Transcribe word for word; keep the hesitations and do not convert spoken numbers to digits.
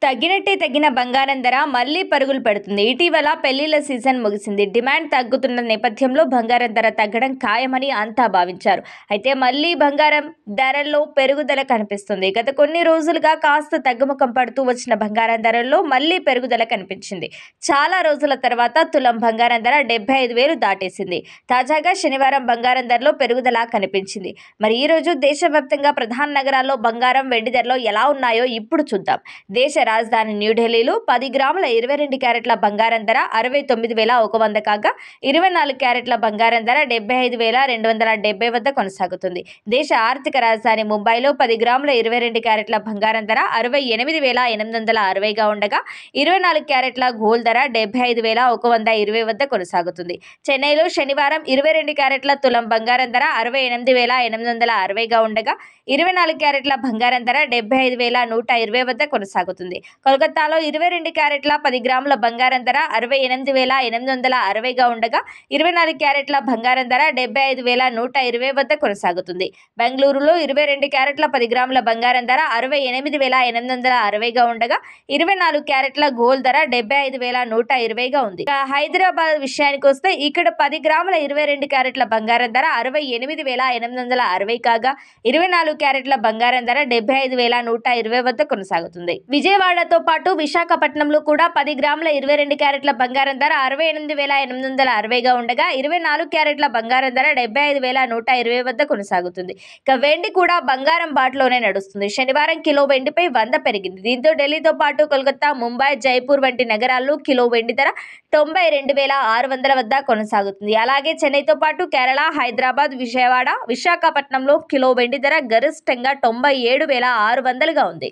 తగ్గినట్టే తగ్గిన బంగారం ధర మళ్లీ పరుగులు పెడుతుంది. ఇటీవల పెళ్లిళ్ల సీజన్ ముగిసింది. డిమాండ్ తగ్గుతున్న నేపథ్యంలో బంగారం ధర తగ్గడం ఖాయమని అంతా భావించారు. అయితే మళ్లీ బంగారం ధరల్లో పెరుగుదల కనిపిస్తుంది. గత కొన్ని రోజులుగా కాస్త తగ్గుముఖం పడుతూ వచ్చిన బంగారం ధరల్లో మళ్లీ పెరుగుదల కనిపించింది. చాలా రోజుల తర్వాత తులం బంగారం ధర డెబ్బై ఐదు వేలు దాటేసింది. తాజాగా శనివారం బంగారం ధరలో పెరుగుదల కనిపించింది. మరి ఈ రోజు దేశవ్యాప్తంగా ప్రధాన నగరాల్లో బంగారం, వెండి ధరలు ఎలా ఉన్నాయో ఇప్పుడు చూద్దాం. దేశ రాజధాని న్యూఢిల్లీలో పది గ్రాముల ఇరవై రెండు క్యారెట్ల బంగారం ధర అరవై తొమ్మిది వేల ఒక వంద కాగా ఇరవై నాలుగు క్యారెట్ల బంగారం ధర డెబ్బై ఐదు వేల రెండు వందల డెబ్బై వద్ద కొనసాగుతుంది. దేశ ఆర్థిక రాజధాని ముంబైలో పది గ్రాముల ఇరవై రెండు క్యారెట్ల బంగారం ధర అరవై ఎనిమిది వేల ఎనిమిది వందల అరవైగా ఉండగా ఇరవై నాలుగు క్యారెట్ల గోల్డ్ ధర డెబ్బై ఐదు వేల ఒక వంద ఇరవై వద్ద కొనసాగుతుంది. చెన్నైలో శనివారం ఇరవై రెండు క్యారెట్ల తులం బంగారం ధర అరవై ఎనిమిది వేల ఎనిమిది వందల అరవైగా ఉండగా ఇరవై నాలుగు క్యారెట్ల బంగారం ధర డెబ్బై ఐదు వేల నూట ఇరవై వద్ద కొనసాగుతుంది. కోల్కతాలో ఇరవై రెండు క్యారెట్ల పది గ్రాముల బంగారం ధర అరవై ఎనిమిది వేల ఎనిమిది వందల అరవైగా ఉండగా ఇరవై నాలుగు క్యారెట్ల బంగారం ధర డెబ్బై ఐదు వేల నూట ఇరవై వద్ద కొనసాగుతుంది. బెంగళూరులో ఇరవై రెండు క్యారెట్ల పది గ్రాముల బంగారం ధర అరవై ఎనిమిది వేల ఎనిమిది వందల అరవైగా ఉండగా ఇరవై నాలుగు క్యారెట్ల గోల్డ్ ధర డెబ్బై ఐదు వేల నూట ఇరవైగా ఉంది. హైదరాబాద్ విషయానికి వస్తే ఇక్కడ పది గ్రాముల ఇరవై రెండు క్యారెట్ల బంగారం ధర అరవై ఎనిమిది వేల ఎనిమిది వందల అరవై కాగా ఇరవై నాలుగు క్యారెట్ల బంగారం ధర డెబ్బై ఐదు వేల నూట ఇరవై వద్ద కొనసాగుతుంది. విజయవాడతో పాటు విశాఖపట్నంలో కూడా పది గ్రాముల ఇరవై రెండు క్యారెట్ల బంగారం ధర అరవై ఎనిమిది వేల ఎనిమిది వందల అరవైగా ఉండగా ఇరవై నాలుగు క్యారెట్ల బంగారం ధర డెబ్బై ఐదు వేల నూట ఇరవై వద్ద కొనసాగుతుంది. ఇక వెండి కూడా బంగారం బాటలోనే నడుస్తుంది. శనివారం కిలో వెండిపై వంద పెరిగింది. దీంతో ఢిల్లీతో పాటు కోల్కతా, ముంబై, జైపూర్ వంటి నగరాల్లో కిలో వెండి ధర తొంభై రెండు వేల ఆరు వందల వద్ద కొనసాగుతుంది. అలాగే చెన్నైతో పాటు కేరళ, హైదరాబాద్, విజయవాడ, విశాఖపట్నంలో కిలో వెండి ధర గరిష్టంగా తొంభై ఏడు వేల ఆరు వందలుగా ఉంది.